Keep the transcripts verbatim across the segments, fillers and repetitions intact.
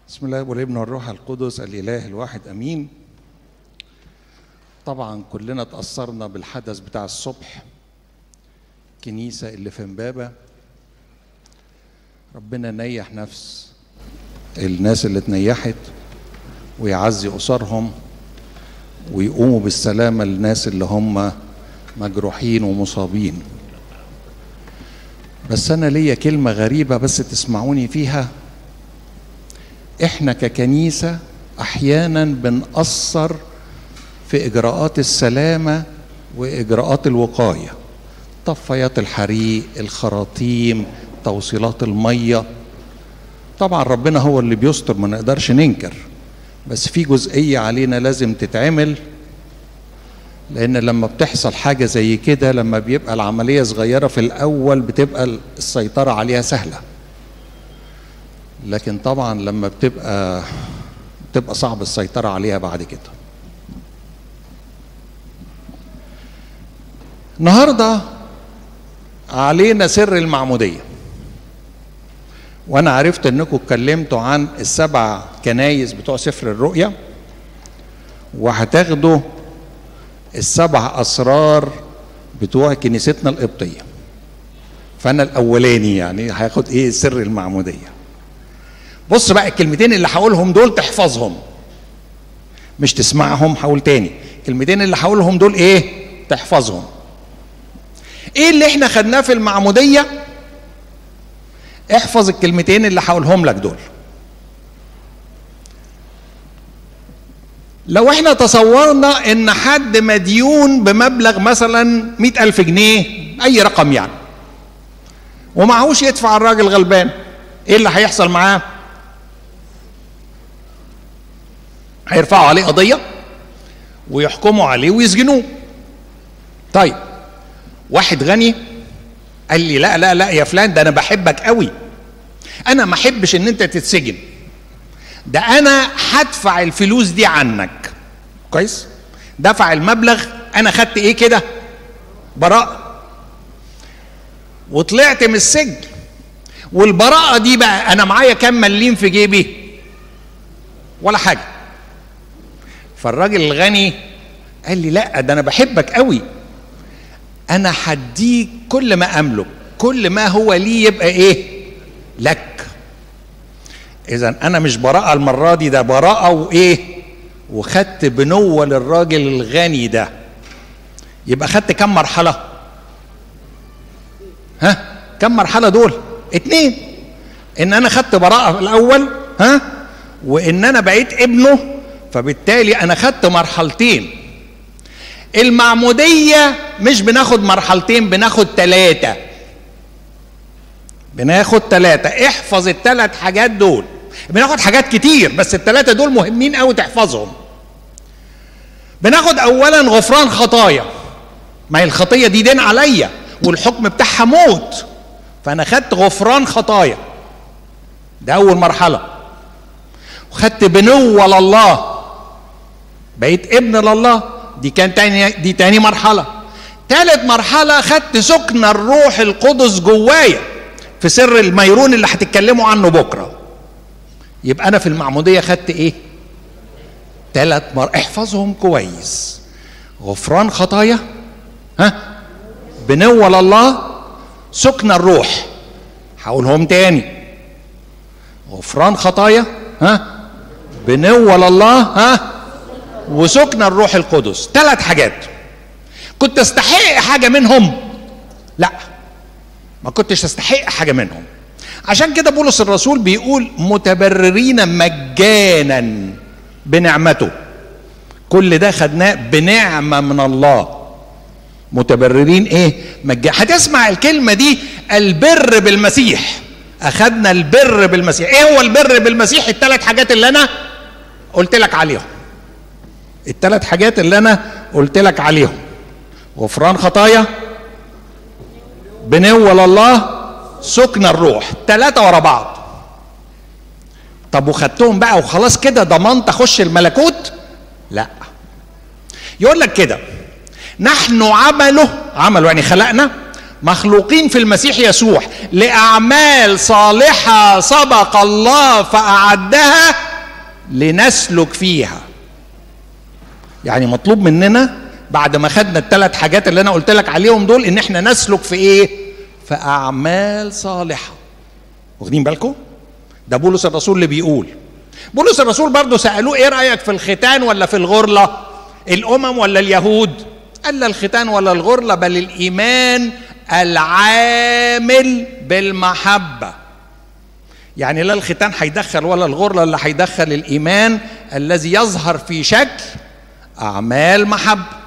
بسم الله والابن والروح القدس الإله الواحد أمين. طبعا كلنا تأثرنا بالحدث بتاع الصبح، كنيسة اللي في امبابة. ربنا نيح نفس الناس اللي اتنيحت ويعزي أسرهم ويقوموا بالسلامة للناس اللي هم مجروحين ومصابين. بس أنا ليا كلمة غريبة بس تسمعوني فيها. إحنا ككنيسة أحيانا بنأثر في إجراءات السلامة وإجراءات الوقاية، طفايات الحريق، الخراطيم، توصيلات المية. طبعا ربنا هو اللي بيستر، ما نقدرش ننكر، بس في جزئية علينا لازم تتعمل، لأن لما بتحصل حاجة زي كده، لما بيبقى العملية صغيرة في الأول بتبقى السيطرة عليها سهلة، لكن طبعا لما بتبقى بتبقى صعب السيطرة عليها بعد كده. النهارده علينا سر المعمودية، وأنا عرفت إنكم اتكلمتوا عن السبع كنايس بتوع سفر الرؤيا، وهتاخدوا السبع أسرار بتوع كنيستنا القبطية. فأنا الأولاني يعني هاخد إيه؟ سر المعمودية. بص بقى، الكلمتين اللي هقولهم دول تحفظهم، مش تسمعهم. هقول تاني الكلمتين اللي هقولهم دول ايه؟ تحفظهم. ايه اللي احنا خدناه في المعمودية؟ احفظ الكلمتين اللي هقولهم لك دول. لو احنا تصورنا ان حد مديون بمبلغ مثلا مئة ألف جنيه، اي رقم يعني، ومعهوش يدفع الراجل غلبان، ايه اللي هيحصل معاه؟ هيرفعوا عليه قضية ويحكموا عليه ويسجنوه. طيب واحد غني قال لي لا لا لا يا فلان، ده انا بحبك قوي، انا ما احبش ان انت تتسجن، ده انا هدفع الفلوس دي عنك. كويس؟ دفع المبلغ، انا خدت ايه كده؟ براءة، وطلعت من السجن. والبراءة دي بقى انا معايا كام مليم في جيبي؟ ولا حاجة. فالراجل الغني قال لي لا، ده انا بحبك قوي، انا هديك كل ما املك، كل ما هو لي يبقى ايه؟ لك. اذا انا مش براءة المرة دي، ده براءة وايه؟ وخدت بنوة للراجل الغني ده. يبقى خدت كم مرحلة؟ ها؟ كم مرحلة دول؟ اتنين. ان انا خدت براءة الاول، ها؟ وان انا بقيت ابنه، فبالتالي انا خدت مرحلتين. المعمودية مش بناخد مرحلتين، بناخد ثلاثة. بناخد ثلاثة. احفظ الثلاث حاجات دول. بناخد حاجات كتير بس الثلاثة دول مهمين قوي تحفظهم. بناخد اولا غفران خطايا، ما هي الخطية دي دين عليا والحكم بتاعها موت، فانا خدت غفران خطايا، ده اول مرحلة. وخدت بنوة لله، بقيت ابن لله، دي كان تاني دي تاني مرحلة. تالت مرحلة خدت سكن الروح القدس جوايا في سر الميرون اللي هتتكلموا عنه بكرة. يبقى أنا في المعمودية خدت إيه؟ تلات مر احفظهم كويس. غفران خطايا، ها؟ بنوة لله، سكن الروح. هقولهم تاني. غفران خطايا، ها؟ بنوة لله، ها؟ وسكن الروح القدس. ثلاث حاجات. كنت استحق حاجة منهم؟ لا، ما كنتش استحق حاجة منهم. عشان كده بولس الرسول بيقول متبررين مجانا بنعمته. كل ده خدناه بنعمة من الله. متبررين ايه؟ مجانا. هتسمع الكلمة دي، البر بالمسيح. اخدنا البر بالمسيح. ايه هو البر بالمسيح؟ الثلاث حاجات اللي انا قلت لك عليهم. الثلاث حاجات اللي انا قلت لك عليهم: غفران خطايا، بنوة لله، سكن الروح. ثلاثة ورا بعض. طب وخدتهم بقى وخلاص كده ضمنت اخش الملكوت؟ لا. يقول لك كده: نحن عمله، عمله يعني خلقنا، مخلوقين في المسيح يسوع لأعمال صالحة سبق الله فأعدها لنسلك فيها. يعني مطلوب مننا بعد ما خدنا الثلاث حاجات اللي أنا قلت لك عليهم دول إن احنا نسلك في إيه؟ في أعمال صالحة. واخدين بالكم؟ ده بولس الرسول اللي بيقول. بولس الرسول برضه سألوه إيه رأيك في الختان ولا في الغرلة؟ الأمم ولا اليهود؟ قال لا الختان ولا الغرلة، بل الإيمان العامل بالمحبة. يعني لا الختان هيدخل ولا الغرلة اللي هيدخل الإيمان الذي يظهر في شكل أعمال محبة.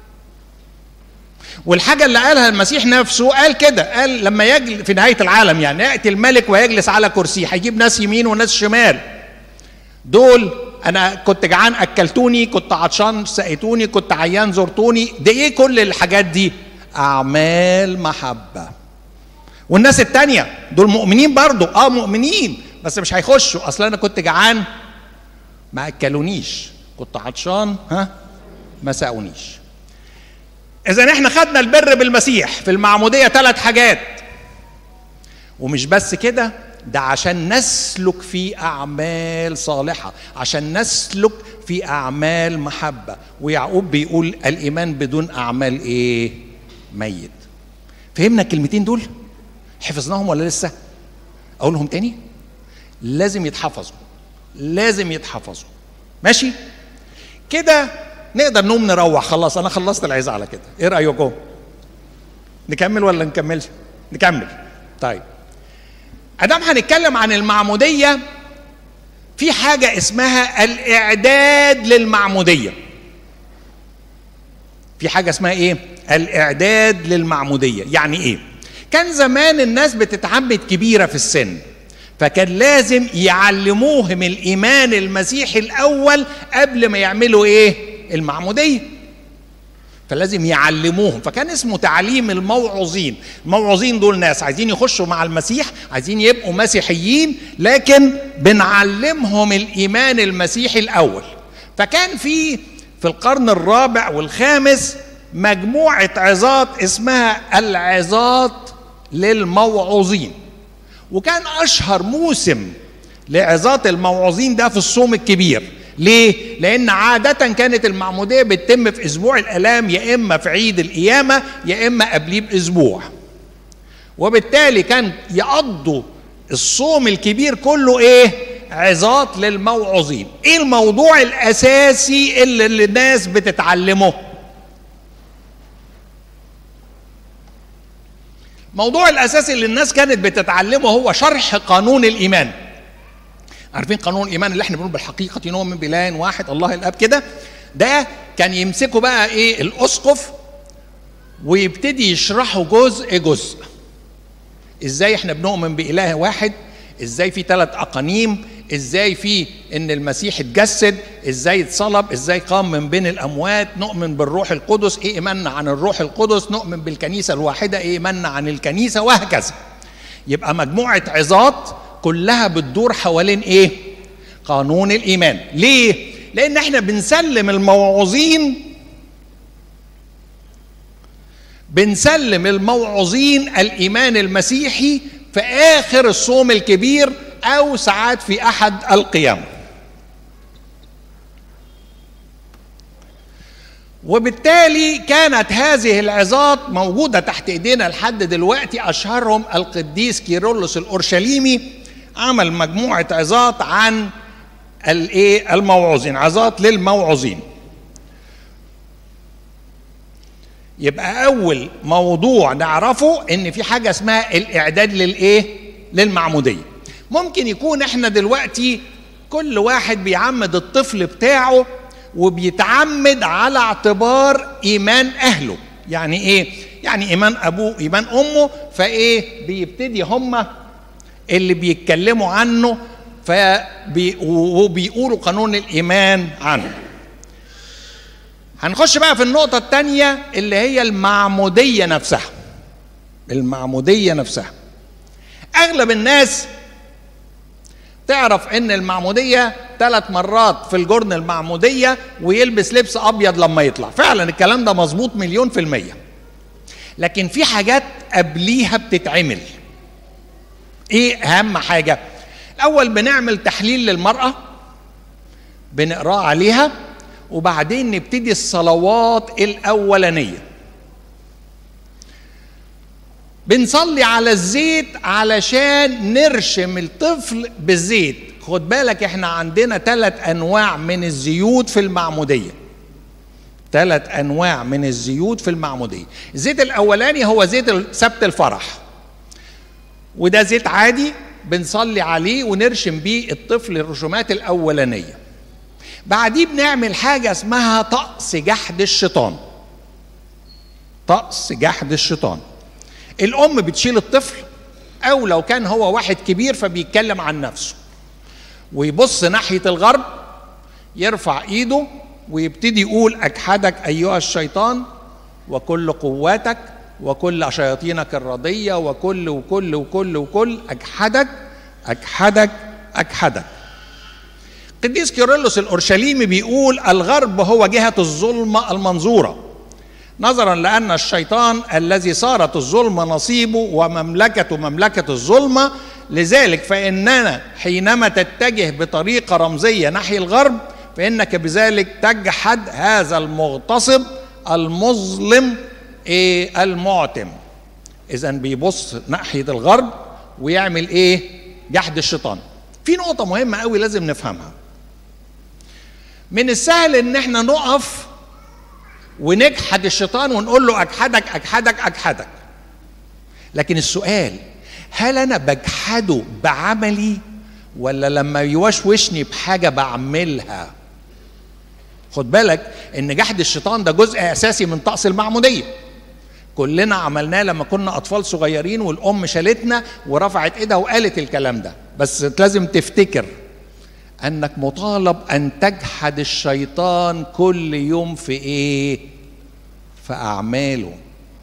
والحاجة اللي قالها المسيح نفسه قال كده، قال لما يجل في نهاية العالم يعني يأتي الملك ويجلس على كرسي، هيجيب ناس يمين وناس شمال. دول أنا كنت جعان أكلتوني، كنت عطشان سقيتوني، كنت عيان زرتوني. ده إيه كل الحاجات دي؟ أعمال محبة. والناس التانية دول مؤمنين برضو، آه مؤمنين بس مش هيخشوا. أصلا أنا كنت جعان ما أكلونيش، كنت عطشان ها ما سقونيش. إذا إحنا خدنا البر بالمسيح في المعمودية ثلاث حاجات، ومش بس كده، ده عشان نسلك في أعمال صالحة، عشان نسلك في أعمال محبة. ويعقوب بيقول الإيمان بدون أعمال إيه؟ ميت. فهمنا الكلمتين دول؟ حفظناهم ولا لسه؟ أقولهم تاني؟ لازم يتحفظوا، لازم يتحفظوا. ماشي؟ كده نقدر نقوم نروح. خلاص أنا خلصت العظة على كده. إيه رأيكم؟ نكمل ولا نكملش؟ نكمل. طيب أدام هنتكلم عن المعمودية، في حاجة اسمها الإعداد للمعمودية. في حاجة اسمها إيه؟ الإعداد للمعمودية. يعني إيه؟ كان زمان الناس بتتعمد كبيرة في السن، فكان لازم يعلموهم الإيمان المسيحي الأول قبل ما يعملوا إيه؟ المعمودية. فلازم يعلموهم، فكان اسمه تعليم الموعظين. الموعظين دول ناس عايزين يخشوا مع المسيح، عايزين يبقوا مسيحيين، لكن بنعلمهم الإيمان المسيحي الأول. فكان في في القرن الرابع والخامس مجموعة عظات اسمها العظات للموعظين. وكان أشهر موسم لعظات الموعظين ده في الصوم الكبير. ليه؟ لأن عادة كانت المعمودية بتتم في أسبوع الآلام، يا إما في عيد القيامة يا إما قبليه بأسبوع. وبالتالي كان يقضوا الصوم الكبير كله إيه؟ عظات للموعظين. إيه الموضوع الأساسي اللي, اللي الناس بتتعلمه؟ الموضوع الأساسي اللي الناس كانت بتتعلمه هو شرح قانون الإيمان. عارفين قانون الإيمان اللي احنا بنقول بالحقيقة نؤمن بإله واحد الله الآب كده؟ ده كان يمسكوا بقى إيه الأسقف ويبتدي يشرحوا جزء جزء. إزاي احنا بنؤمن بإله واحد؟ إزاي في ثلاث أقانيم؟ إزاي في إن المسيح اتجسد؟ إزاي اتصلب؟ إزاي قام من بين الأموات؟ نؤمن بالروح القدس، إيه إيماننا عن الروح القدس؟ نؤمن بالكنيسة الواحدة، إيه إيماننا عن الكنيسة؟ وهكذا. يبقى مجموعة عظات كلها بتدور حوالين ايه؟ قانون الإيمان. ليه؟ لأن احنا بنسلم الموعظين بنسلم الموعظين الإيمان المسيحي في آخر الصوم الكبير أو ساعات في أحد القيام. وبالتالي كانت هذه العظات موجودة تحت إيدينا لحد دلوقتي. أشهرهم القديس كيرلس الأورشليمي، عمل مجموعة عظات عن الايه الموعظين، عظات للموعظين. يبقى أول موضوع نعرفه إن في حاجة اسمها الإعداد للإيه؟ للمعمودية. ممكن يكون إحنا دلوقتي كل واحد بيعمد الطفل بتاعه وبيتعمد على اعتبار إيمان أهله. يعني إيه؟ يعني إيمان أبوه إيمان أمه، فإيه بيبتدي هم اللي بيتكلموا عنه فبي وبيقولوا قانون الإيمان عنه. هنخش بقى في النقطة الثانية اللي هي المعمودية نفسها. المعمودية نفسها أغلب الناس تعرف إن المعمودية ثلاث مرات في الجرن المعمودية ويلبس لبس أبيض لما يطلع. فعلا الكلام ده مظبوط مليون في المية. لكن في حاجات قبليها بتتعمل. ايه اهم حاجة؟ الاول بنعمل تحليل للمرأة بنقراه عليها، وبعدين نبتدي الصلوات الاولانية. بنصلي على الزيت علشان نرشم الطفل بالزيت. خد بالك احنا عندنا ثلاث انواع من الزيوت في المعمودية. ثلاث انواع من الزيوت في المعمودية. الزيت الاولاني هو زيت سبت الفرح، وده زيت عادي بنصلي عليه ونرشم بيه الطفل الرشومات الاولانية. بعديه بنعمل حاجة اسمها طقس جحد الشيطان. طقس جحد الشيطان. الام بتشيل الطفل، او لو كان هو واحد كبير فبيتكلم عن نفسه ويبص ناحية الغرب، يرفع ايده ويبتدي يقول: اجحدك ايها الشيطان وكل قواتك وكل شياطينك الردية وكل وكل وكل وكل اجحدك اجحدك اجحدك. قديس كيرلس الأورشليمي بيقول: الغرب هو جهة الظلمة المنظورة، نظرا لأن الشيطان الذي صارت الظلمة نصيبه ومملكته مملكة الظلمة، لذلك فإننا حينما تتجه بطريقة رمزية نحو الغرب فإنك بذلك تجحد هذا المغتصب المظلم إيه المعتم. إذن بيبص ناحية الغرب ويعمل إيه؟ جحد الشيطان. في نقطة مهمة قوي لازم نفهمها. من السهل إن احنا نقف ونجحد الشيطان ونقول له: أجحدك أجحدك أجحدك. لكن السؤال: هل أنا بجحده بعملي ولا لما يوشوشني بحاجة بعملها؟ خد بالك إن جحد الشيطان ده جزء أساسي من طقس المعمودية. كلنا عملناه لما كنا أطفال صغيرين، والأم شالتنا ورفعت إيدها وقالت الكلام ده. بس لازم تفتكر أنك مطالب أن تجحد الشيطان كل يوم في إيه؟ في أعماله.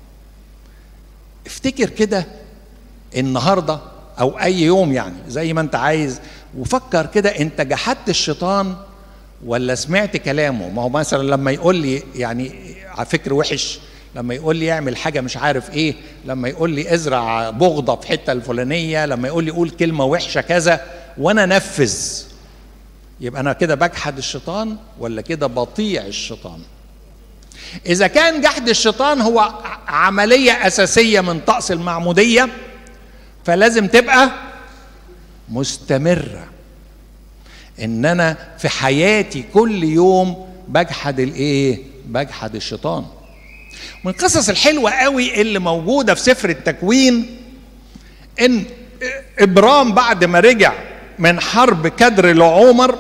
افتكر كده النهاردة أو أي يوم يعني زي ما أنت عايز، وفكر كده أنت جحدت الشيطان ولا سمعت كلامه. ما هو مثلا لما يقول لي يعني على فكر وحش، لما يقول لي اعمل حاجة مش عارف ايه، لما يقول لي ازرع بغضة في حتة الفلانية، لما يقول لي قول كلمة وحشة كذا وانا نفذ، يبقى انا كده بجحد الشيطان ولا كده بطيع الشيطان؟ اذا كان جحد الشيطان هو عملية اساسية من طقس المعمودية فلازم تبقى مستمرة، ان انا في حياتي كل يوم بجحد الايه؟ بجحد الشيطان. من القصص الحلوة قوي اللي موجودة في سفر التكوين ان ابرام بعد ما رجع من حرب كدر لعمر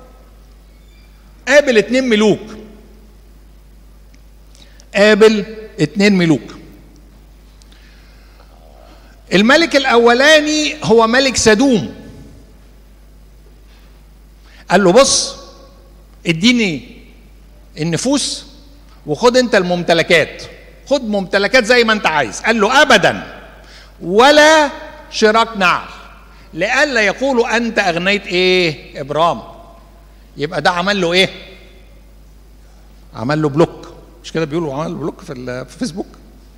قابل اتنين ملوك. قابل اتنين ملوك. الملك الاولاني هو ملك سدوم. قال له: بص اديني النفوس وخد انت الممتلكات، خد ممتلكات زي ما انت عايز. قال له: ابدا ولا شراك نعل، لئلا يقولوا انت اغنيت ايه ابرام. يبقى ده عمل له ايه؟ عمل له بلوك. مش كده بيقولوا عمل له بلوك في الفيسبوك؟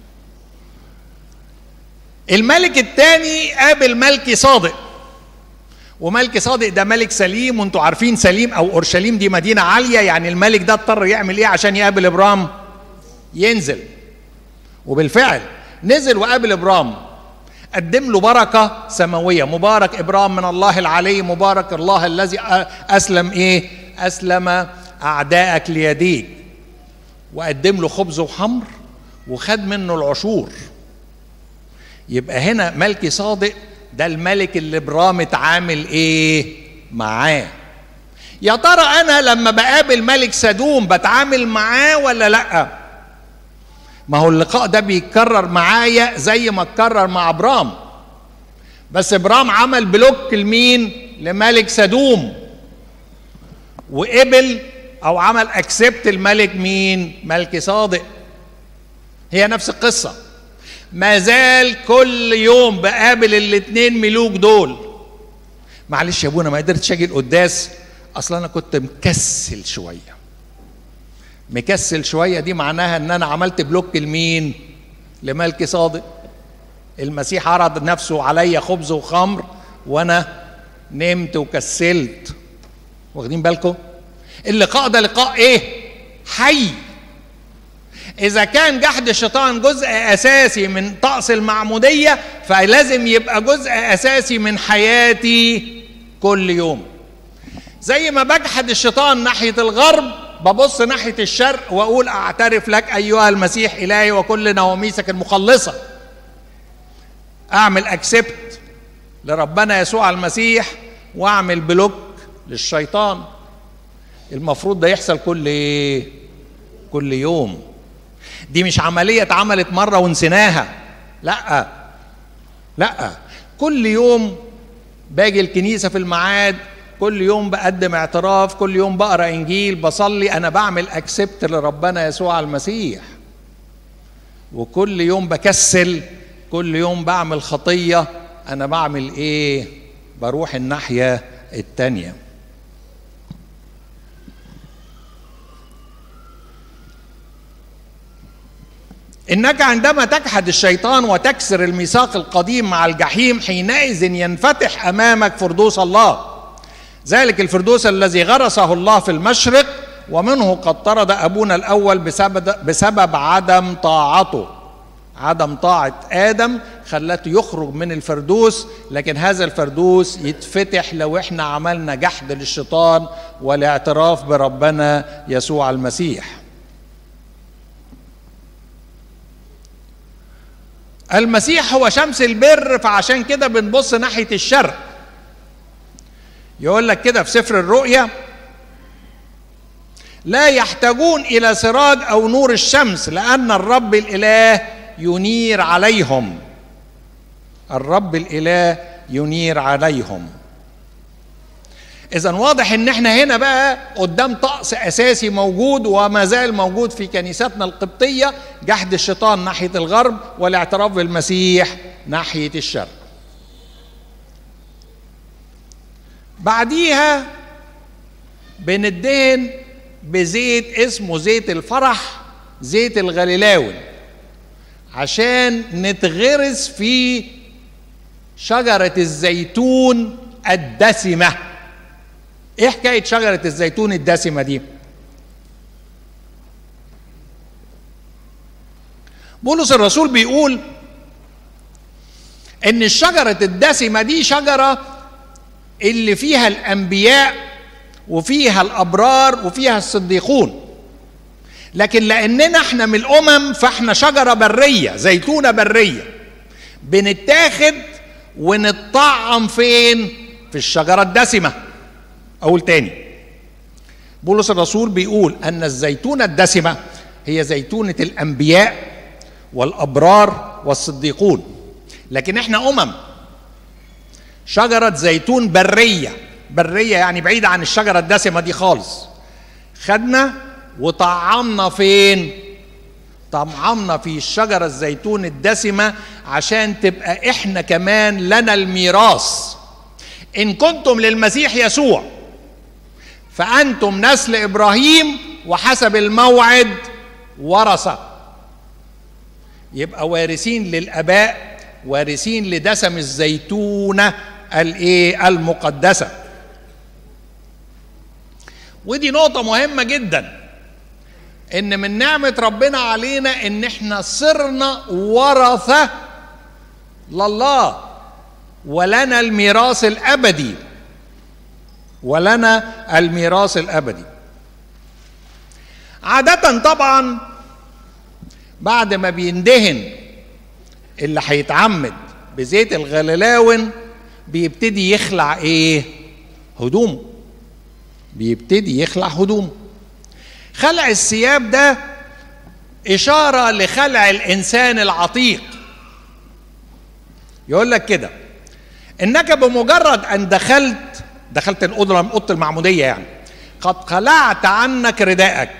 الملك الثاني قابل ملكي صادق، وملك صادق ده ملك سليم، وانتوا عارفين سليم او اورشليم دي مدينه عاليه، يعني الملك ده اضطر يعمل ايه عشان يقابل ابرام؟ ينزل. وبالفعل نزل وقابل ابرام، قدم له بركه سماويه: مبارك ابرام من الله العلي، مبارك الله الذي اسلم ايه؟ اسلم اعدائك ليديك. وقدم له خبز وحمر وخد منه العشور. يبقى هنا ملكي صادق ده الملك اللي ابرام اتعامل ايه معاه. يا ترى انا لما بقابل ملك سدوم بتعامل معاه ولا لا؟ ما هو اللقاء ده بيتكرر معايا زي ما اتكرر مع ابرام، بس ابرام عمل بلوك لمين؟ لملك سدوم، وقبل او عمل اكسبت الملك مين؟ ملك صادق. هي نفس القصه. ما زال كل يوم بقابل الاتنين ملوك دول. معلش يا ابونا ما قدرتش اجي القداس اصلا انا كنت مكسل شويه. مكسل شويه دي معناها ان انا عملت بلوك لمين؟ لملك صادق. المسيح عرض نفسه عليا خبز وخمر وانا نمت وكسلت. واخدين بالكم؟ اللقاء ده لقاء ايه؟ حي. اذا كان جحد الشيطان جزء اساسي من طقس المعمودية، فلازم يبقى جزء اساسي من حياتي كل يوم. زي ما بجحد الشيطان ناحية الغرب، ببص ناحية الشرق واقول اعترف لك ايها المسيح الهي وكل نواميسك المخلصة. اعمل اكسبت لربنا يسوع المسيح واعمل بلوك للشيطان. المفروض ده يحصل كل ايه؟ كل يوم. دي مش عملية اتعملت مرة ونسيناها، لا لا، كل يوم باجي الكنيسة في الميعاد، كل يوم بقدم اعتراف، كل يوم بقرا انجيل، بصلي، انا بعمل اكسبت لربنا يسوع المسيح. وكل يوم بكسل، كل يوم بعمل خطية، انا بعمل ايه؟ بروح الناحية التانية. إنك عندما تجحد الشيطان وتكسر الميثاق القديم مع الجحيم، حينئذ ينفتح أمامك فردوس الله، ذلك الفردوس الذي غرسه الله في المشرق، ومنه قد طرد أبونا الأول بسبب, بسبب عدم طاعته. عدم طاعة آدم خلته يخرج من الفردوس، لكن هذا الفردوس يتفتح لو احنا عملنا جحد للشيطان والاعتراف بربنا يسوع المسيح. المسيح هو شمس البر، فعشان كده بنبص ناحية الشرق. يقول لك كده في سفر الرؤيا: لا يحتاجون إلى سراج أو نور الشمس، لأن الرب الإله ينير عليهم. الرب الإله ينير عليهم. إذن واضح إن احنا هنا بقى قدام طقس أساسي موجود وما زال موجود في كنيستنا القبطية: جحد الشيطان ناحية الغرب والاعتراف بالمسيح ناحية الشرق. بعديها بندهن بزيت اسمه زيت الفرح، زيت الغليلاون، عشان نتغرس في شجرة الزيتون الدسمة. ايه حكاية شجرة الزيتون الدسمة دي؟ بولس الرسول بيقول ان الشجرة الدسمة دي شجرة اللي فيها الانبياء وفيها الابرار وفيها الصديقون، لكن لاننا احنا من الامم فاحنا شجرة برية، زيتونة برية، بنتاخد ونطعم فين؟ في الشجرة الدسمة. أقول تاني، بولس الرسول بيقول أن الزيتونة الدسمة هي زيتونة الأنبياء والأبرار والصديقون، لكن إحنا أمم، شجرة زيتون برية. برية يعني بعيدة عن الشجرة الدسمة دي خالص. خدنا وطعمنا فين؟ طعمنا في الشجرة الزيتون الدسمة، عشان تبقى إحنا كمان لنا الميراث. إن كنتم للمسيح يسوع فأنتم نسل إبراهيم وحسب الموعد ورثة. يبقى وارثين للآباء، وارثين لدسم الزيتونة الإيه؟ المقدسة. ودي نقطة مهمة جدا، إن من نعمة ربنا علينا إن إحنا صرنا ورثة لله، ولنا الميراث الأبدي، ولنا الميراث الأبدي. عادة طبعا بعد ما بيندهن اللي هيتعمد بزيت الغليلاون بيبتدي يخلع ايه؟ هدومه. بيبتدي يخلع هدومه. خلع الثياب ده إشارة لخلع الإنسان العتيق. يقول لك كده: إنك بمجرد أن دخلت دخلت الأوضة أوضة المعمودية يعني قد خلعت عنك رداءك.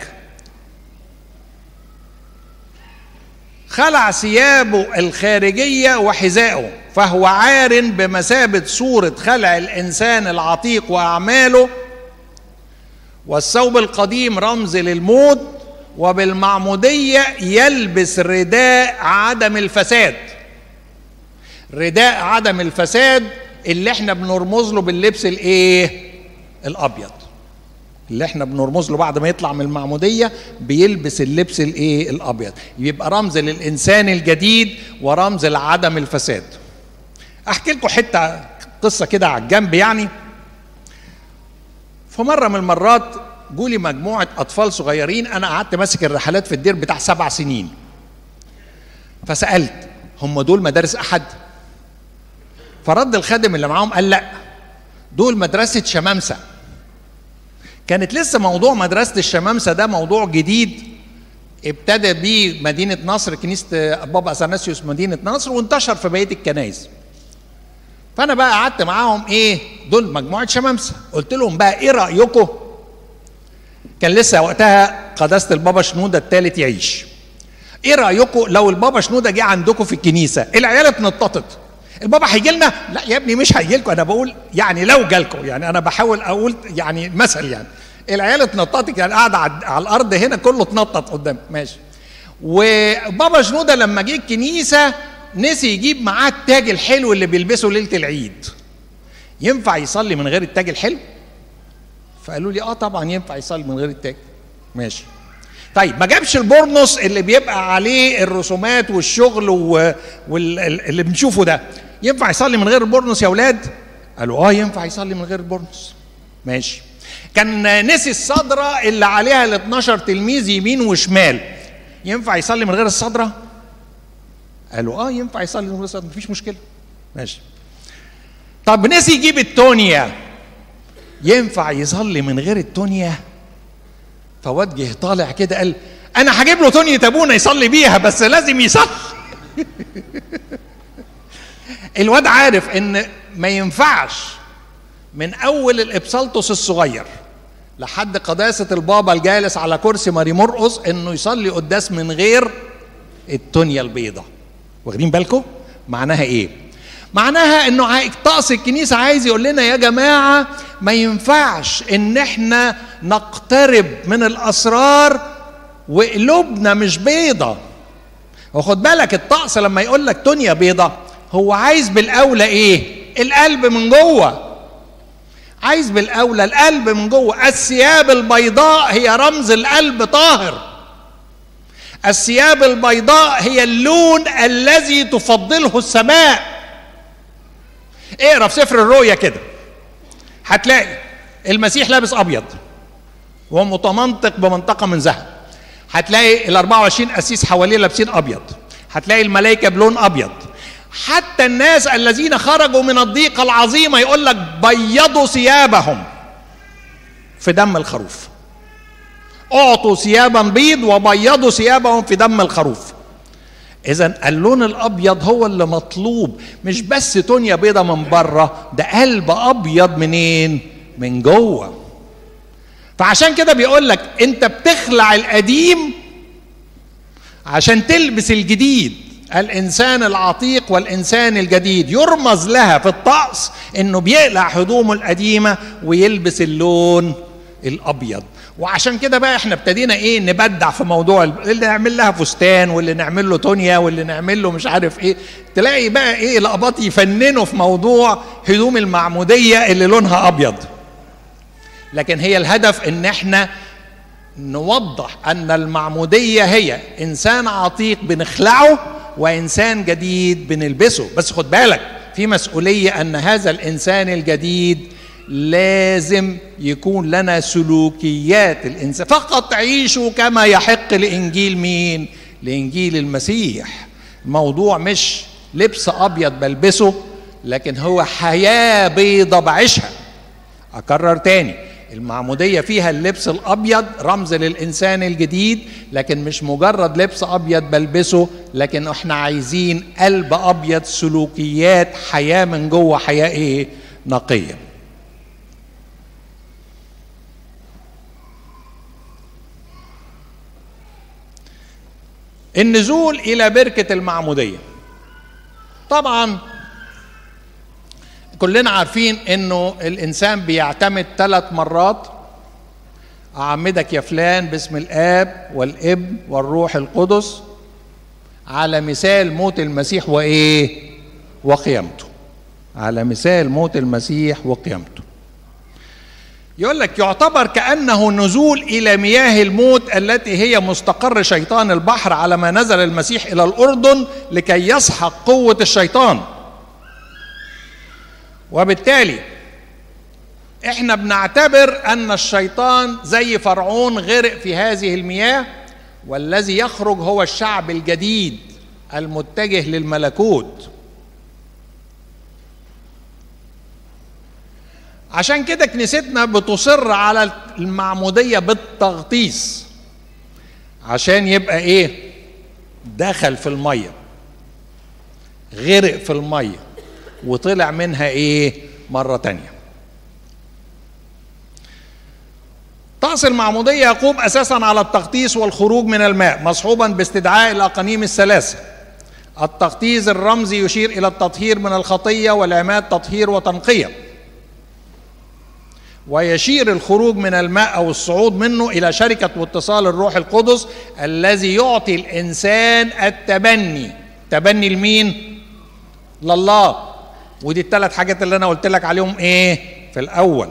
خلع ثيابه الخارجية وحذائه، فهو عار بمثابة صورة خلع الإنسان العتيق وأعماله، والثوب القديم رمز للموت، وبالمعمودية يلبس رداء عدم الفساد. رداء عدم الفساد اللي احنا بنرمز له باللبس الايه؟ الابيض، اللي احنا بنرمز له بعد ما يطلع من المعمودية بيلبس اللبس الايه؟ الابيض، يبقى رمز للانسان الجديد ورمز لعدم الفساد. احكي لكم حتة قصة كده على الجنب. يعني في مرة من المرات جولي مجموعة اطفال صغيرين، انا قعدت ماسك الرحلات في الدير بتاع سبع سنين، فسألت هم دول مدارس احد؟ فرد الخادم اللي معاهم قال لا، دول مدرسة شمامسة. كانت لسه موضوع مدرسة الشمامسة ده موضوع جديد، ابتدى بيه مدينة نصر، كنيسة بابا أثناسيوس مدينة نصر، وانتشر في بقية الكنائس. فأنا بقى قعدت معاهم، إيه دول مجموعة شمامسة، قلت لهم بقى إيه رأيكم؟ كان لسه وقتها قداسة البابا شنودة الثالث يعيش. إيه رأيكم لو البابا شنودة جه عندكم في الكنيسة؟ العيال اتنططت. البابا هيجي لنا؟ لا يا ابني مش هيجي لكم، انا بقول يعني لو جالكم، يعني انا بحاول اقول يعني مثل. يعني العيال اتنططت، يعني قاعده على الارض هنا كله اتنطط قدام، ماشي. وبابا شنودة لما جه الكنيسه نسي يجيب معاه التاج الحلو اللي بيلبسه ليله العيد. ينفع يصلي من غير التاج الحلو؟ فقالوا لي اه طبعا ينفع يصلي من غير التاج، ماشي. طيب ما جابش البورنوس اللي بيبقى عليه الرسومات والشغل واللي بنشوفه ده، ينفع يصلي من غير البورنوس يا اولاد؟ قالوا اه ينفع يصلي من غير البورنوس، ماشي. كان نسي الصدرة اللي عليها ال اتناشر تلميذ يمين وشمال، ينفع يصلي من غير الصدرة؟ قالوا اه ينفع يصلي من غير الصدرة، مفيش مشكلة، ماشي. طب نسي يجيب التونيا، ينفع يصلي من غير التونيا؟ فواد جه طالع كده قال انا هجيب له تونية ابونا يصلي بيها، بس لازم يصلي. الواد عارف ان ما ينفعش من اول الابسلطس الصغير لحد قداسة البابا الجالس على كرسي ماري مرقص انه يصلي قداس من غير التونية البيضة. واخدين بالكم معناها ايه؟ معناها انه طقس الكنيسة عايز يقول لنا يا جماعة ما ينفعش ان احنا نقترب من الاسرار وقلوبنا مش بيضة. وخد بالك الطقس لما يقول لك تونيا بيضة هو عايز بالاولى ايه؟ القلب من جوه، عايز بالاولى القلب من جوه. الثياب البيضاء هي رمز القلب طاهر، الثياب البيضاء هي اللون الذي تفضله السماء. اقرا في سفر الرؤيا كده هتلاقي المسيح لابس ابيض ومتمنطق بمنطقه من ذهب، هتلاقي ال اربعة وعشرين قسيس حواليه لابسين ابيض، هتلاقي الملائكه بلون ابيض، حتى الناس الذين خرجوا من الضيقه العظيمه يقول لك بيضوا ثيابهم في دم الخروف، اعطوا ثيابا بيض وبيضوا ثيابهم في دم الخروف. إذن اللون الأبيض هو اللي مطلوب، مش بس تونيا بيضة من بره، ده قلب أبيض منين؟ من جوه. فعشان كده بيقول لك أنت بتخلع القديم عشان تلبس الجديد. الإنسان العتيق والإنسان الجديد يرمز لها في الطقس إنه بيقلع هدومه القديمة ويلبس اللون الأبيض. وعشان كده بقى احنا ابتدينا ايه نبدع في موضوع اللي نعمل لها فستان واللي نعمل له تونيا واللي نعمل له مش عارف ايه. تلاقي بقى ايه الأقباط يفننوا في موضوع هدوم المعمودية اللي لونها أبيض، لكن هي الهدف ان احنا نوضح ان المعمودية هي انسان عتيق بنخلعه وانسان جديد بنلبسه. بس خد بالك في مسؤولية ان هذا الانسان الجديد لازم يكون لنا سلوكيات الإنسان. فقط عيشوا كما يحق لإنجيل مين؟ لإنجيل المسيح. الموضوع مش لبس أبيض بلبسه، لكن هو حياة بيضة بعيشها. أكرر تاني، المعمودية فيها اللبس الأبيض رمز للإنسان الجديد، لكن مش مجرد لبس أبيض بلبسه، لكن احنا عايزين قلب أبيض، سلوكيات، حياة من جوه، حياة إيه؟ نقية. النزول إلى بركة المعمودية. طبعا كلنا عارفين إنه الإنسان بيعتمد ثلاث مرات أعمدك يا فلان باسم الآب والابن والروح القدس، على مثال موت المسيح وإيه؟ وقيامته. على مثال موت المسيح وقيامته. يقول لك يعتبر كأنه نزول إلى مياه الموت التي هي مستقر شيطان البحر، على ما نزل المسيح إلى الأردن لكي يسحق قوة الشيطان. وبالتالي احنا بنعتبر أن الشيطان زي فرعون غرق في هذه المياه، والذي يخرج هو الشعب الجديد المتجه للملكوت. عشان كده كنيستنا بتصر على المعمودية بالتغطيس، عشان يبقى ايه؟ دخل في المية، غرق في المية، وطلع منها ايه؟ مرة تانية. طقس المعمودية يقوم أساسا على التغطيس والخروج من الماء، مصحوبا باستدعاء الأقانيم الثلاثة. التغطيس الرمزي يشير إلى التطهير من الخطية، والعماد تطهير وتنقية. ويشير الخروج من الماء أو الصعود منه إلى شركة واتصال الروح القدس الذي يعطي الإنسان التبني. تبني لمين؟ لله. ودي الثلاث حاجات اللي أنا قلت لك عليهم إيه؟ في الأول.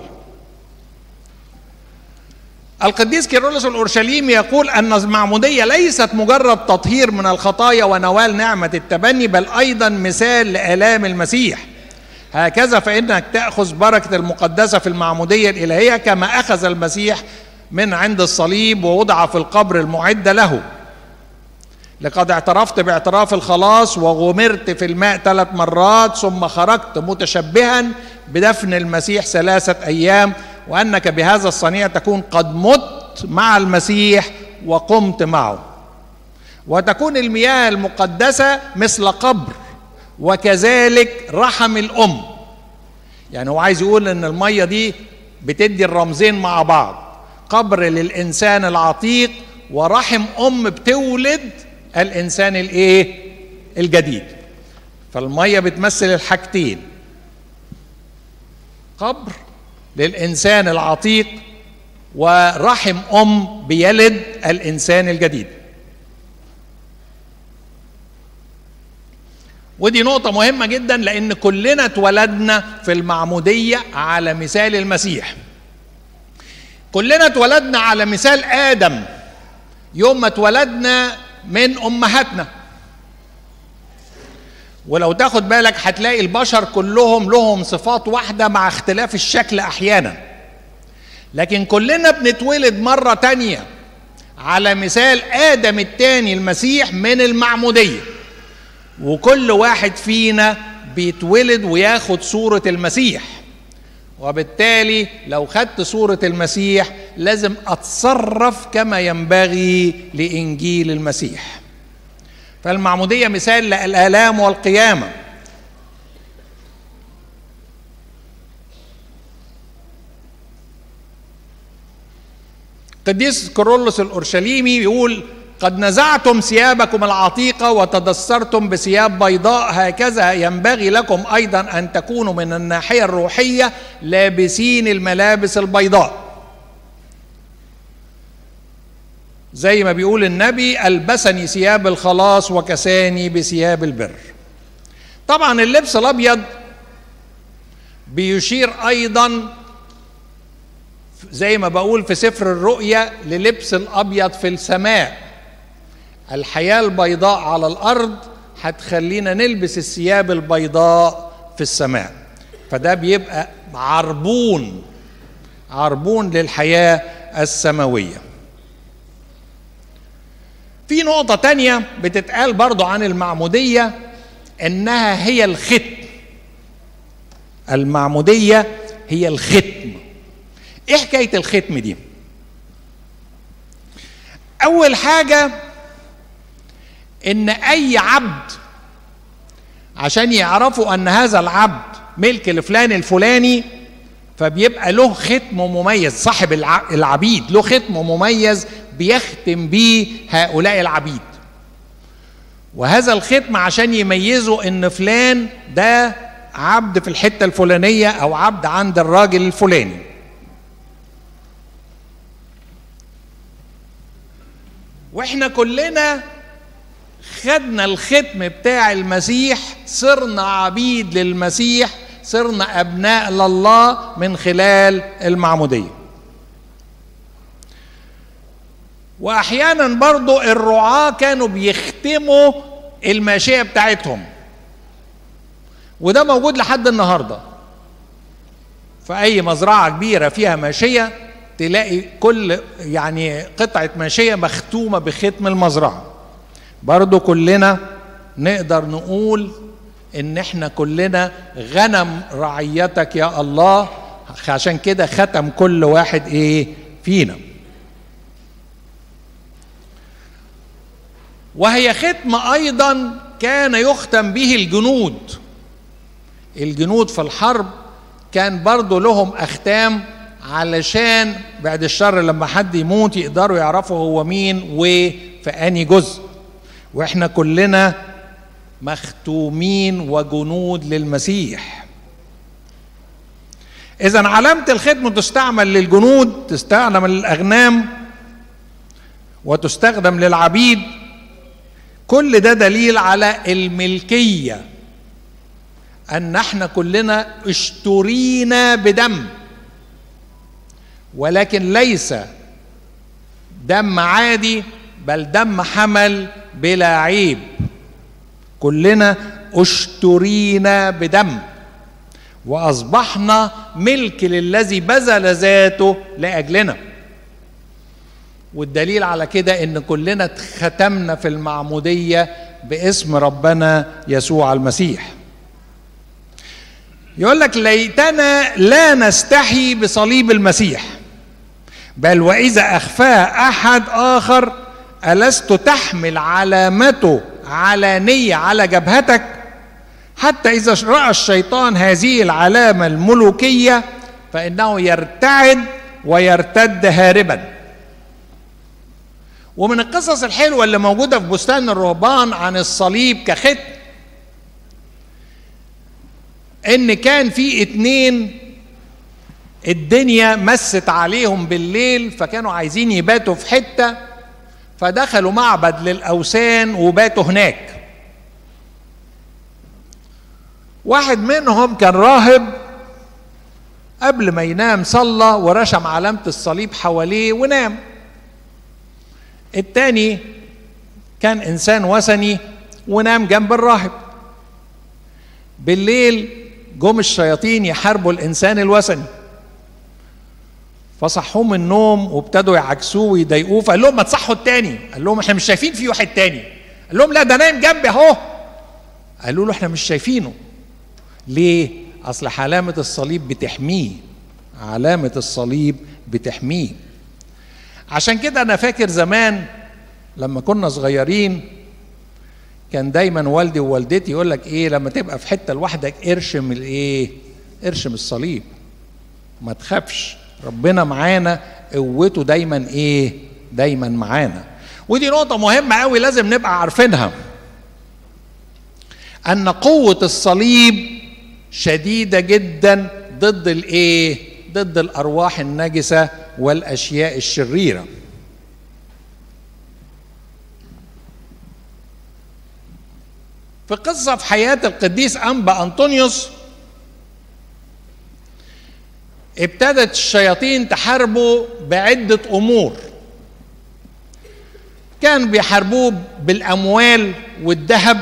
القديس كيرلس الأورشليمي يقول أن المعمودية ليست مجرد تطهير من الخطايا ونوال نعمة التبني، بل أيضا مثال لآلام المسيح. هكذا فإنك تأخذ بركة المقدسة في المعمودية الإلهية كما أخذ المسيح من عند الصليب ووضع في القبر المعد له. لقد اعترفت باعتراف الخلاص وغمرت في الماء ثلاث مرات، ثم خرجت متشبها بدفن المسيح ثلاثة أيام، وأنك بهذا الصنيع تكون قد مت مع المسيح وقمت معه. وتكون المياه المقدسة مثل قبر، وكذلك رحم الأم. يعني هو عايز يقول إن المية دي بتدي الرمزين مع بعض، قبر للإنسان العتيق ورحم أم بتولد الإنسان الإيه؟ الجديد. فالمية بتمثل الحاجتين، قبر للإنسان العتيق ورحم أم بيلد الإنسان الجديد. ودي نقطة مهمة جدا، لأن كلنا اتولدنا في المعمودية على مثال المسيح. كلنا اتولدنا على مثال آدم يوم ما اتولدنا من أمهاتنا. ولو تاخد بالك هتلاقي البشر كلهم لهم صفات واحدة مع اختلاف الشكل أحيانا، لكن كلنا بنتولد مرة تانية على مثال آدم التاني المسيح من المعمودية. وكل واحد فينا بيتولد وياخد صورة المسيح، وبالتالي لو خدت صورة المسيح لازم أتصرف كما ينبغي لإنجيل المسيح. فالمعمودية مثال للآلام والقيامة. قديس كيرلس الأورشليمي يقول: قد نزعتم ثيابكم العتيقة وتدثرتم بثياب بيضاء، هكذا ينبغي لكم أيضا أن تكونوا من الناحية الروحية لابسين الملابس البيضاء. زي ما بيقول النبي: ألبسني ثياب الخلاص وكساني بثياب البر. طبعا اللبس الأبيض بيشير أيضا زي ما بقول في سفر الرؤيا للبس الأبيض في السماء. الحياة البيضاء على الأرض هتخلينا نلبس الثياب البيضاء في السماء، فده بيبقى عربون عربون للحياة السماوية. في نقطة تانية بتتقال برضو عن المعمودية، إنها هي الختم. المعمودية هي الختم. إيه حكاية الختم دي؟ أول حاجة إن أي عبد عشان يعرفوا أن هذا العبد ملك لفلان الفلاني فبيبقى له ختم مميز. صاحب العبيد له ختم مميز بيختم بيه هؤلاء العبيد، وهذا الختم عشان يميزوا ان فلان ده عبد في الحتة الفلانية او عبد عند الراجل الفلاني. واحنا كلنا خدنا الختم بتاع المسيح، صرنا عبيد للمسيح، صرنا أبناء لله من خلال المعمودية. وأحيانا برضو الرعاة كانوا بيختموا الماشية بتاعتهم، وده موجود لحد النهاردة. في أي مزرعة كبيرة فيها ماشية تلاقي كل يعني قطعة ماشية مختومة بختم المزرعة. برضو كلنا نقدر نقول إن إحنا كلنا غنم رعيتك يا الله، عشان كده ختم كل واحد إيه فينا. وهي ختم أيضا كان يختم به الجنود. الجنود في الحرب كان برضو لهم أختام، علشان بعد الشر لما حد يموت يقدروا يعرفوا هو مين وفي أنهي جزء. وإحنا كلنا مختومين وجنود للمسيح. إذن علامة الختم تستعمل للجنود، تستخدم للأغنام، وتستخدم للعبيد. كل ده دليل على الملكية، أن احنا كلنا اشترينا بدم، ولكن ليس دم عادي، بل دم حمل بلا عيب. كلنا اشترينا بدم، وأصبحنا ملك للذي بذل ذاته لأجلنا. والدليل على كده إن كلنا اتختمنا في المعمودية باسم ربنا يسوع المسيح. يقول لك ليتنا لا نستحي بصليب المسيح، بل وإذا أخفاه أحد آخر ألست تحمل علامته علانية على جبهتك، حتى إذا رأى الشيطان هذه العلامة الملوكية فإنه يرتعد ويرتد هاربا. ومن القصص الحلوة اللي موجودة في بستان الرهبان عن الصليب كختم، إن كان في اتنين الدنيا مست عليهم بالليل، فكانوا عايزين يباتوا في حتة، فدخلوا معبد للأوثان وباتوا هناك. واحد منهم كان راهب، قبل ما ينام صلى ورشم علامة الصليب حواليه ونام. التاني كان إنسان وثني ونام جنب الراهب. بالليل جم الشياطين يحاربوا الإنسان الوثني، فصحوه من النوم وابتدوا يعكسوه ويضايقوه، فقال لهم ما تصحوا التاني. قال لهم احنا مش شايفين في واحد تاني. قال لهم لا ده نايم جنبي اهو. قالوا له احنا مش شايفينه. ليه؟ اصل علامة الصليب بتحميه، علامة الصليب بتحميه. عشان كده انا فاكر زمان لما كنا صغيرين كان دايما والدي ووالدتي يقول لك ايه، لما تبقى في حته لوحدك ارشم الايه؟ ارشم الصليب، ما تخافش، ربنا معانا، قوته دايما ايه؟ دايما معانا. ودي نقطه مهمه قوي لازم نبقى عارفينها، ان قوه الصليب شديده جدا ضد الايه؟ ضد الارواح النجسه والاشياء الشريره. في قصة في حياة القديس أنبا أنطونيوس، ابتدت الشياطين تحاربه بعدة أمور. كان بيحاربوه بالأموال والذهب،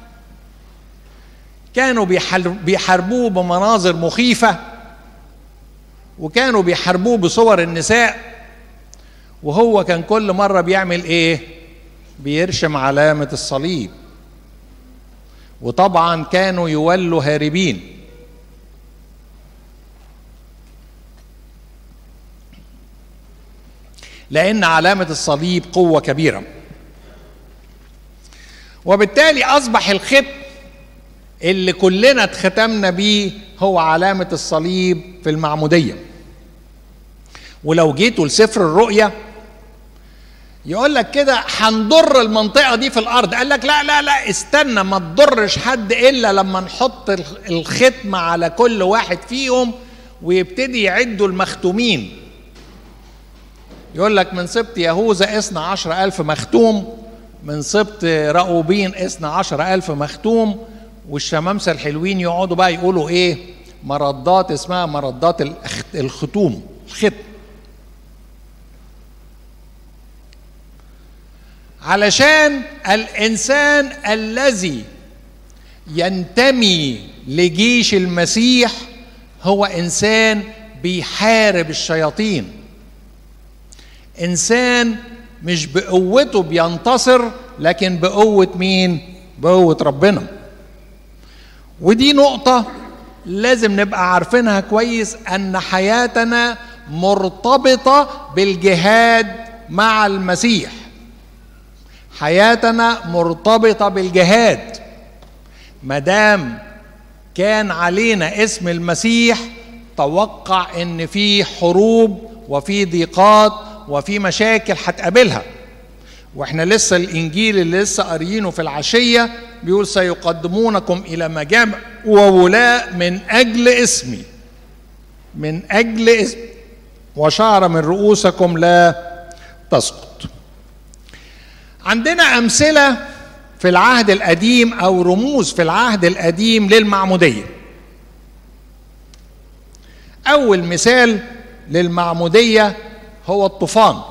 كانوا بيحاربوه بمناظر مخيفة، وكانوا بيحاربوه بصور النساء. وهو كان كل مرة بيعمل إيه؟ بيرشم علامة الصليب. وطبعا كانوا يولوا هاربين. لأن علامة الصليب قوة كبيرة، وبالتالي أصبح الختم اللي كلنا اتختمنا بيه هو علامة الصليب في المعمودية. ولو جيتوا لسفر الرؤيا يقول لك كده هنضر المنطقة دي في الأرض. قال لك لا لا لا استنى، ما تضرش حد إلا لما نحط الختم على كل واحد فيهم ويبتدي يعدوا المختومين. يقول لك من سبط يهوذا اثنا عشر ألف مختوم، من سبط راؤوبين اثنا عشر ألف مختوم. والشمامسة الحلوين يقعدوا بقى يقولوا ايه؟ مردات اسمها مردات الختوم، الختم. علشان الإنسان الذي ينتمي لجيش المسيح هو إنسان بيحارب الشياطين، إنسان مش بقوته بينتصر، لكن بقوة مين؟ بقوة ربنا. ودي نقطة لازم نبقى عارفينها كويس، أن حياتنا مرتبطة بالجهاد مع المسيح. حياتنا مرتبطة بالجهاد. مدام كان علينا اسم المسيح، توقع ان في حروب وفي ضيقات وفي مشاكل هتقابلها. واحنا لسه الانجيل اللي لسه قاريينه في العشية بيقول سيقدمونكم الى مجامع وولاء من اجل اسمي، من اجل اسمي، وشعر من رؤوسكم لا تسقط. عندنا امثلة في العهد القديم او رموز في العهد القديم للمعمودية. اول مثال للمعمودية هو الطوفان.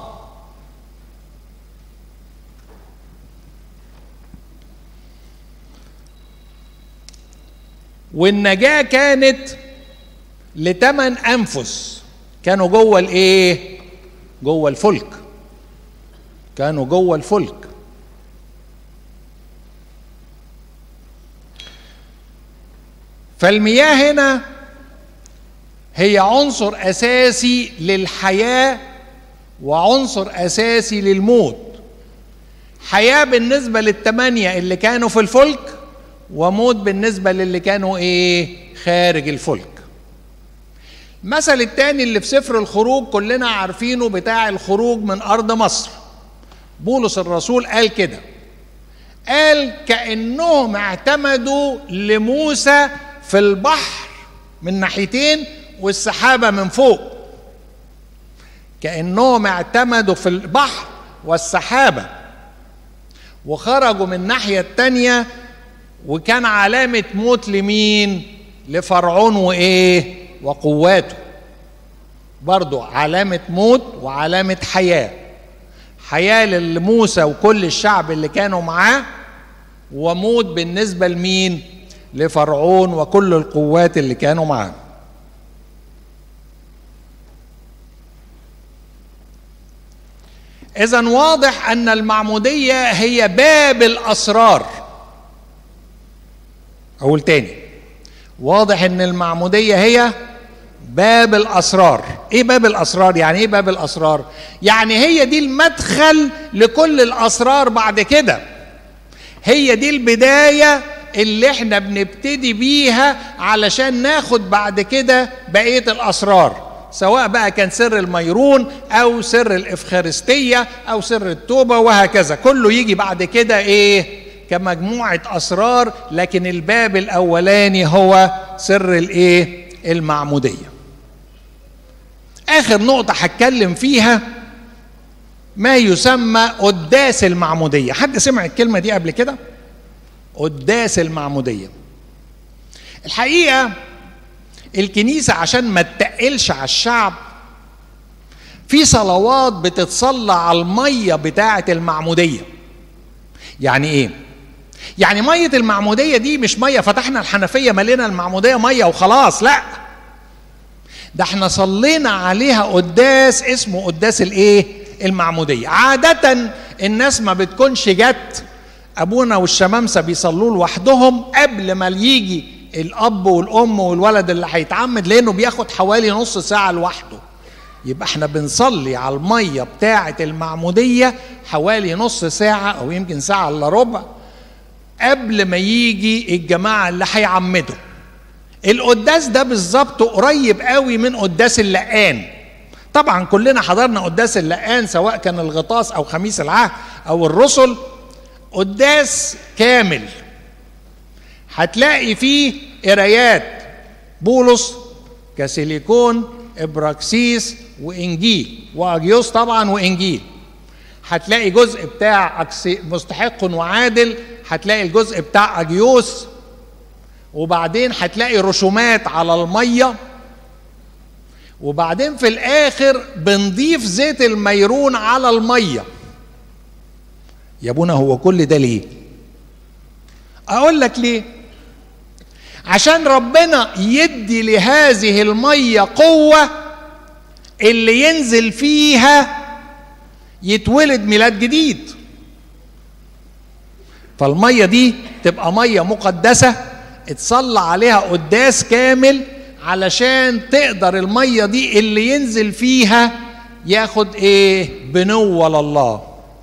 والنجاة كانت لثمان انفس كانوا جوه الايه؟ جوه الفلك. كانوا جوه الفلك. فالمياه هنا هي عنصر اساسي للحياة وعنصر اساسي للموت. حياة بالنسبة للثمانية اللي كانوا في الفلك، وموت بالنسبة للي كانوا ايه؟ خارج الفلك. المثل الثاني اللي في سفر الخروج كلنا عارفينه، بتاع الخروج من ارض مصر. بولس الرسول قال كده، قال كأنهم اعتمدوا لموسى في البحر من ناحيتين والسحابة من فوق. كأنهم اعتمدوا في البحر والسحابة، وخرجوا من الناحية التانية، وكان علامة موت لمين؟ لفرعون وايه؟ وقواته. برضو علامة موت وعلامة حياة. حياة لموسى وكل الشعب اللي كانوا معاه، وموت بالنسبة لمين؟ لفرعون وكل القوات اللي كانوا معاه. إذن واضح أن المعمودية هي باب الأسرار. أقول تاني، واضح أن المعمودية هي باب الأسرار. إيه باب الأسرار؟ يعني إيه باب الأسرار؟ يعني هي دي المدخل لكل الأسرار بعد كده. هي دي البداية اللي احنا بنبتدي بيها علشان ناخد بعد كده بقية الأسرار، سواء بقى كان سر الميرون أو سر الإفخارستية أو سر التوبة وهكذا. كله يجي بعد كده إيه؟ كمجموعة أسرار، لكن الباب الأولاني هو سر الإيه؟ المعمودية. آخر نقطة هتكلم فيها ما يسمى قداس المعمودية. حد سمع الكلمة دي قبل كده؟ قداس المعمودية. الحقيقة الكنيسة عشان ما تتقلش على الشعب، في صلوات بتتصلى على المية بتاعة المعمودية. يعني ايه؟ يعني مية المعمودية دي مش مية فتحنا الحنفية ملينا المعمودية مية وخلاص، لا، ده احنا صلينا عليها قداس اسمه قداس الايه؟ المعمودية. عادة الناس ما بتكونش جت، ابونا والشمامسة بيصلوا لوحدهم قبل ما يجي الاب والام والولد اللي هيتعمد، لانه بياخد حوالي نص ساعة لوحده. يبقى احنا بنصلي على المية بتاعة المعمودية حوالي نص ساعة او يمكن ساعة الا ربع قبل ما يجي الجماعة اللي هيعمدوا. القداس ده بالظبط قريب قوي من قداس اللقان. طبعا كلنا حضرنا قداس اللقان، سواء كان الغطاس او خميس العهد او الرسل. قداس كامل هتلاقي فيه قرايات بولس، كاسيليكون، ابراكسيس وانجيل، واجيوس طبعا وانجيل. هتلاقي جزء بتاع مستحق وعادل، هتلاقي الجزء بتاع اجيوس، وبعدين هتلاقي رسومات على الميه، وبعدين في الاخر بنضيف زيت الميرون على الميه. يا ابونا هو كل ده ليه؟ اقول لك ليه. عشان ربنا يدي لهذه الميه قوه اللي ينزل فيها يتولد ميلاد جديد. فالميه دي تبقى ميه مقدسه اتصلى عليها قداس كامل، علشان تقدر الميه دي اللي ينزل فيها ياخد ايه؟ بنوة لله.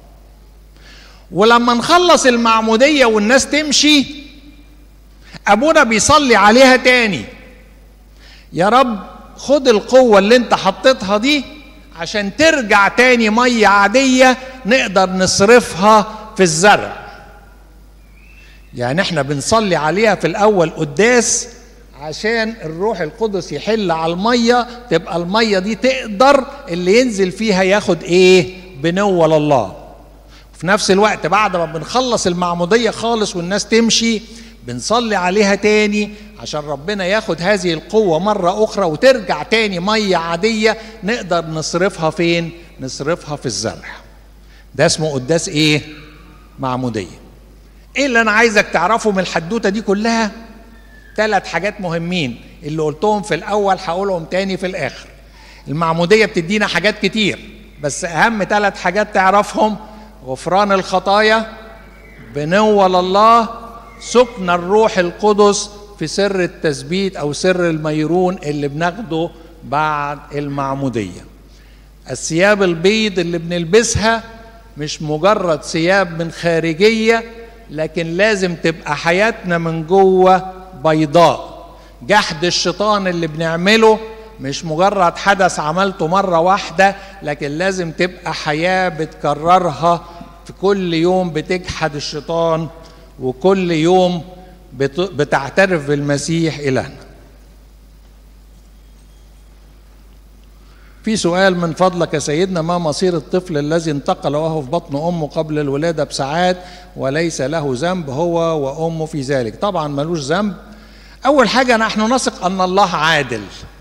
ولما نخلص المعموديه والناس تمشي، ابونا بيصلي عليها تاني، يا رب خد القوه اللي انت حطيتها دي عشان ترجع تاني ميه عاديه نقدر نصرفها في الزرع. يعني احنا بنصلي عليها في الاول قداس عشان الروح القدس يحل على الميه، تبقى الميه دي تقدر اللي ينزل فيها ياخد ايه؟ بنوة لله. وفي نفس الوقت بعد ما بنخلص المعموديه خالص والناس تمشي، بنصلي عليها تاني عشان ربنا ياخد هذه القوة مرة أخرى وترجع تاني مية عادية نقدر نصرفها فين؟ نصرفها في الزرع. ده اسمه قداس إيه؟ معمودية. إيه اللي أنا عايزك تعرفه من الحدوتة دي كلها؟ ثلاث حاجات مهمين اللي قلتهم في الأول هقولهم تاني في الآخر. المعمودية بتدينا حاجات كتير، بس أهم ثلاث حاجات تعرفهم: غفران الخطايا، بنوة لله، سكن الروح القدس في سر التثبيت أو سر الميرون اللي بناخده بعد المعمودية. الثياب البيض اللي بنلبسها مش مجرد ثياب من خارجية، لكن لازم تبقى حياتنا من جوه بيضاء. جحد الشيطان اللي بنعمله مش مجرد حدث عملته مرة واحدة، لكن لازم تبقى حياة بتكررها في كل يوم، بتجحد الشيطان وكل يوم بتعترف بالمسيح إلهنا. في سؤال من فضلك يا سيدنا: ما مصير الطفل الذي انتقل وهو في بطن أمه قبل الولادة بساعات وليس له ذنب هو وأمه في ذلك؟ طبعا ملوش ذنب. أول حاجة نحن نثق أن الله عادل،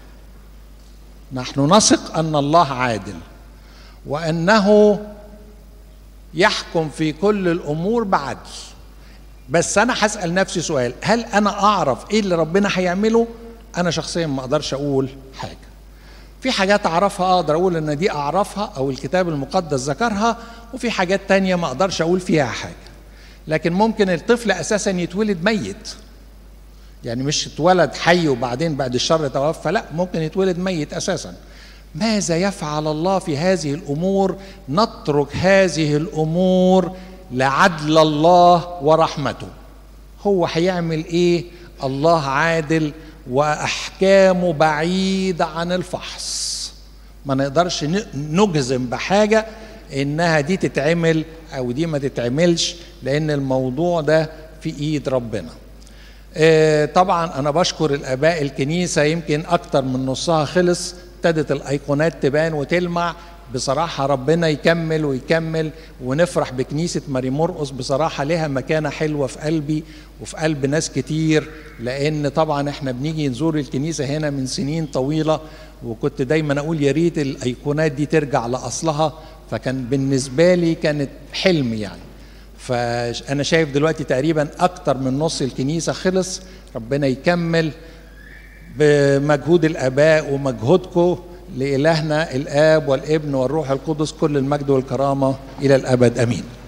نحن نثق أن الله عادل وأنه يحكم في كل الأمور بعدل. بس أنا هسأل نفسي سؤال: هل أنا أعرف إيه اللي ربنا هيعمله؟ أنا شخصيا ما أقدرش أقول حاجة. في حاجات أعرفها أقدر أقول إن دي أعرفها أو الكتاب المقدس ذكرها، وفي حاجات تانية ما أقدرش أقول فيها حاجة. لكن ممكن الطفل أساسا يتولد ميت، يعني مش اتولد حي وبعدين بعد الشر توفى، لا، ممكن يتولد ميت أساسا. ماذا يفعل الله في هذه الأمور؟ نترك هذه الأمور لعدل الله ورحمته. هو هيعمل ايه؟ الله عادل واحكامه بعيدة عن الفحص. ما نقدرش نجزم بحاجة انها دي تتعمل او دي ما تتعملش، لان الموضوع ده في ايد ربنا. آه طبعا انا بشكر الاباء الكنيسة، يمكن اكتر من نصها خلص، ابتدت الايقونات تبان وتلمع. بصراحة ربنا يكمل ويكمل، ونفرح بكنيسة ماري مرقس. بصراحة لها مكانة حلوة في قلبي وفي قلب ناس كتير، لأن طبعا احنا بنيجي نزور الكنيسة هنا من سنين طويلة، وكنت دايما أقول يا ريت الأيقونات دي ترجع لأصلها. فكان بالنسبة لي كانت حلم يعني. فأنا شايف دلوقتي تقريبا أكتر من نص الكنيسة خلص. ربنا يكمل بمجهود الآباء ومجهودكم. لإلهنا الآب والابن والروح القدس كل المجد والكرامة إلى الأبد، أمين.